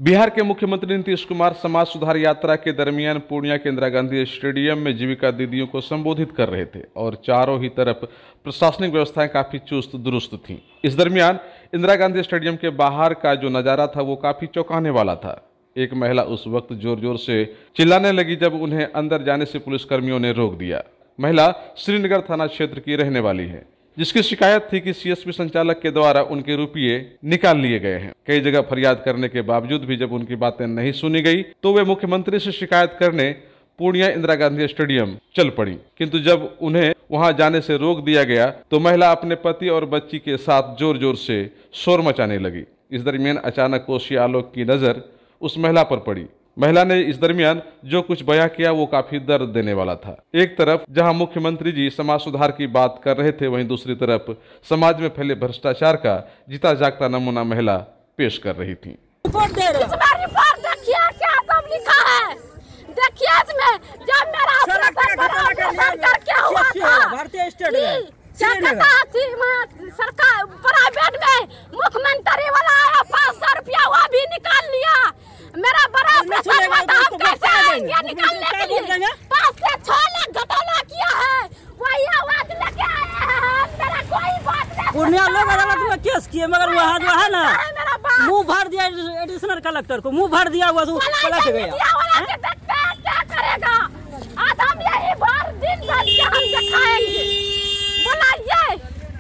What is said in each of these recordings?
बिहार के मुख्यमंत्री नीतीश कुमार समाज सुधार यात्रा के दरमियान पूर्णिया के इंदिरा गांधी स्टेडियम में जीविका दीदियों को संबोधित कर रहे थे और चारों ही तरफ प्रशासनिक व्यवस्थाएं काफी चुस्त दुरुस्त थीं। इस दरमियान इंदिरा गांधी स्टेडियम के बाहर का जो नजारा था वो काफी चौंकाने वाला था। एक महिला उस वक्त जोर जोर से चिल्लाने लगी जब उन्हें अंदर जाने से पुलिसकर्मियों ने रोक दिया। महिला श्रीनगर थाना क्षेत्र की रहने वाली है, जिसकी शिकायत थी कि सीएसपी संचालक के द्वारा उनके रुपये निकाल लिए गए हैं। कई जगह फरियाद करने के बावजूद भी जब उनकी बातें नहीं सुनी गई तो वे मुख्यमंत्री से शिकायत करने पूर्णिया इंदिरा गांधी स्टेडियम चल पड़ी, किंतु जब उन्हें वहां जाने से रोक दिया गया तो महिला अपने पति और बच्ची के साथ जोर जोर से शोर मचाने लगी। इस दरमियान अचानक कोसी आलोक की नजर उस महिला पर पड़ी। महिला ने इस दरमियान जो कुछ बयां किया वो काफी दर्द देने वाला था। एक तरफ जहां मुख्यमंत्री जी समाज सुधार की बात कर रहे थे, वहीं दूसरी तरफ समाज में फैले भ्रष्टाचार का जीता जागता नमूना महिला पेश कर रही थी। रिपोर्ट देखिए क्या सब लिखा है, देखिए इसमें जब मेरा ऑपरेशन करके हुआ था भारतीय स्टेट में सरकार प्राइवेट में मुख्यमंत्री वाला आया 500 रुपया वो भी निकाल लिया। मेरा बड़ा ऑपरेशन हुआ था, हम कैसे आएंगे निकालने के लिए? 5 से 6 लाख घोटाला किया है, वही आवाज लेके आए हैं। मेरा कोई बात नहीं। पूर्णिया लोग अदालत में केस किए मगर वहाँ जो है ना मुंह भर दिया एडिशनल कलेक्टर को, मुंह भर दिया हुआ पलट गया। क्या करेगा? आज हम यही भर दिन हम दिखाएंगे, बुलाइए।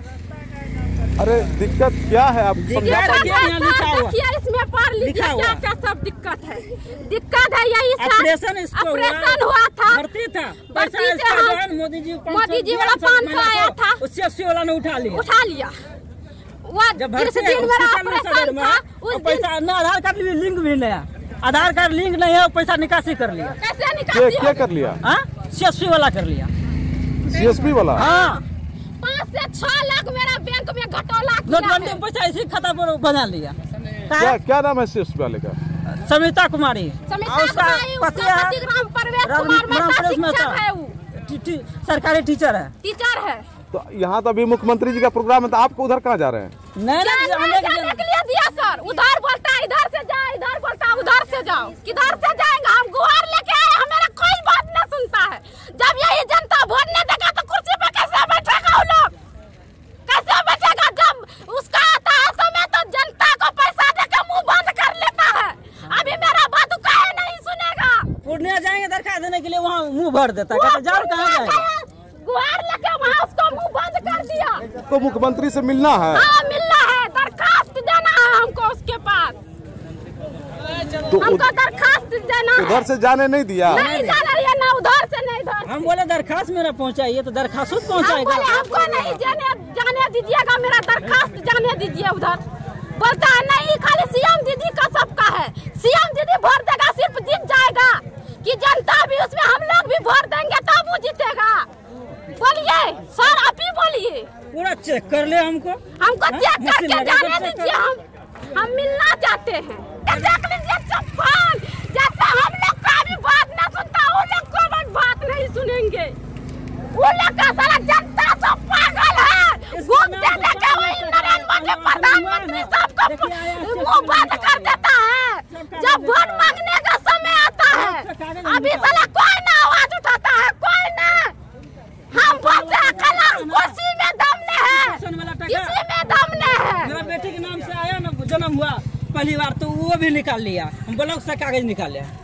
अरे दिक्कत क्या है आप समझा? देखिए इसमें पढ़ लीजिए क्या क्या सब दिक्कत है। दिक्कत है यही ऑपरेशन हुआ था, भर्ती था, मोदी जी वाला 500 आया था, उससे 80 वाला ने उठा लिया। वो जिस दिन मेरा ऑपरेशन था उस पैसा ना आधार कार्ड लिंक भी नहीं है, आधार कार्ड लिंक नहीं है, पैसा निकासी कर लिया। कैसे निकासी? क्या कर लिया? सीएसपी वाला कर लिया। सीएसपी वाला? हाँ, 5 से 6 लाख मेरा बैंक में घोटाला किया। नोटबंदी में पैसा इसी खाता पर बना लिया। क्या नाम है सीएसपी वाले का? सविता कुमारी। उसका पति राम प्रवेश कुमार है, वो सरकारी टीचर है। तो यहाँ तो अभी मुख्यमंत्री जी का प्रोग्राम है, तो आपको उधर कहाँ जा रहे हैं? जाने के लिए दिया सर। उधर बोलता है इधर से जाओ, इधर बोलता है उधर से जाओ। किधर से जाएंगे? हम गुहार लेके आए, हमारा कोई बात न सुनता है। जब यही जनता वोट नहीं देगा तो कुर्सी पे कैसे बैठेगा? वो लोग कैसे बैठेगा? जब उसका आता है समय तो जनता को पैसा देकर मुंह बंद कर लेता है। अभी मेरा बात काहे नहीं सुनेगा? पूर्णिया जाएंगे दरखास्त देने के लिए, वहाँ मुँह भर देता है। जाओ कहाँ जाएगा? गुहार लेके वहाँ उसको मुंह बंद कर दिया। तो मुख्यमंत्री से मिलना है? हाँ मिलना है, दरखास्त देना है हमको उसके पास। तो हमको दरखास्त देना है। उधर से जाने नहीं दिया? नहीं जाना है, ना उधर से नहीं इधर। हम बोले दरखास्त मेरा पहुँचाइए, तो दरखास्त पहुँचाएगा। हमको नहीं जाने दीजिएगा, मेरा दरखास्त जाने दीजिए उधर। बोलता है नहीं, खाली सीएम दीदी का सबका है। सीएम दीदी वोट देगा सिर्फ जीत जाएगा, कि जनता भी उसमें हम लोग भी वोट देंगे तब वो जीतेगा। बोलिए सर, आप ही बोलिए। पूरा चेक कर ले हमको चेक करके जाने दीजिए। हम मिलना चाहते हैं। देख लीजिए चप्पल, जैसे हम लोग का भी बात न सुनता, वो लोग को बात नहीं सुनेंगे। वो लोग का सारा जनता सब पागल है। घूम देने के वही नरेंद्र मोदी प्रधानमंत्री सबको मुंह बंद कर देता है। जब वोट मांगने का समय आता है, अभी साला कोई ना आवाज उठाता है, कोई ना। हम बोलते हैं कलर कुर्सी में दम नहीं है, किसी में दम नहीं है। मेरा बेटी के नाम से आया ना, जन्म हुआ पहली बार, तो वो भी निकाल लिया। हम ब्लॉक से कागज निकाल लिया।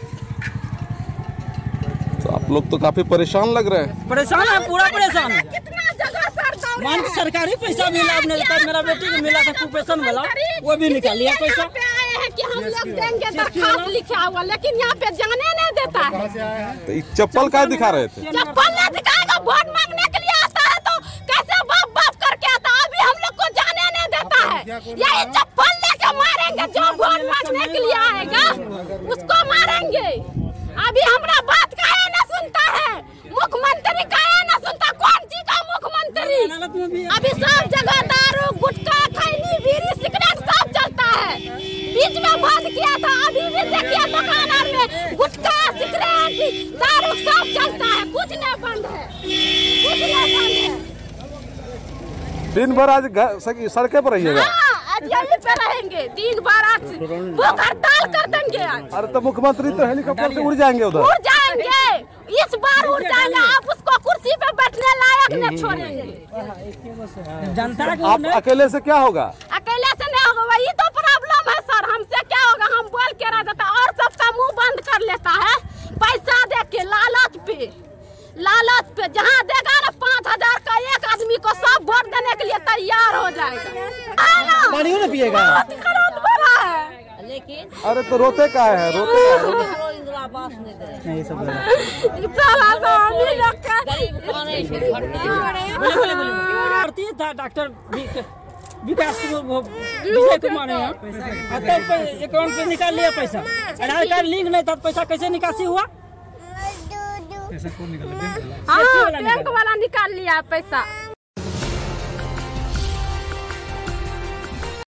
तो आप लोग तो काफी परेशान लग रहे हैं। परेशान है, पूरा परेशान है। कितना जगह सर सरकारी पैसा मिला, मेरा बेटी को मिला था कुपोषण वाला, वो भी निकाल लिया पैसा। आए हैं कि हम लोग देंगे दरखास्त लिखा हुआ, लेकिन यहाँ पे जाने नहीं देता है। तो चप्पल क्या दिखा रहे थे? चप्पल नहीं दिखाएगा, वोट मांगने के लिए आता है तो कैसे बाप करके आता है। अभी हम लोग को जाने नहीं देता है। यही चप्पल लेके मारेंगे, जो वोट मांगने के लिए आएगा उसको मारेंगे। अभी हमारा बात काहे न सुनता है? मुख्यमंत्री काहे न सुनता? कौन सी का मुख्यमंत्री? अभी सब जगह दारू, गुटखा, खैनी, बीड़ी, सिगरेट सब चलता है। बीच में बंद किया था, अभी भी देखिए दुकान में गुटखा, सिगरेट, दारू सब चलता है। कुछ नहीं बंद है, कुछ नहीं बंद है। दिन भर आज सड़के पर रहिएगा? हाँ, आज यहीं पे रहेंगे दिन भर, आज भूख हड़ताल कर देंगे आज। अरे तो मुख्यमंत्री तो हेलीकॉप्टर से उड़ जाएंगे उधर, उड़ जाएंगे, इस बार उड़ जाएंगे। आप उसको कुर्सी पे बैठने लायक नहीं छोड़ेंगे। जनता आप अकेले से क्या होगा? अकेले से नहीं होगा, वही तो प्रॉब्लम है सर। हमसे क्या होगा, हम बोल के रह जाता और सबका मुंह बंद कर लेता है पैसा दे के, लालच पे जहाँ देगा ना 5,000 का एक आदमी को सब वोट देने के लिए तैयार हो जाएगा। पानी ना पिएगा लेकिन अरे तो रोते का है, नहीं सब था डॉक्टर विकास विजय कुमार है, अकाउंट पे निकाल लिया पैसा, आधार कार्ड लिंक नहीं था, पैसा कैसे निकासी हुआ? हाँ, बैंक वाला निकाल लिया पैसा।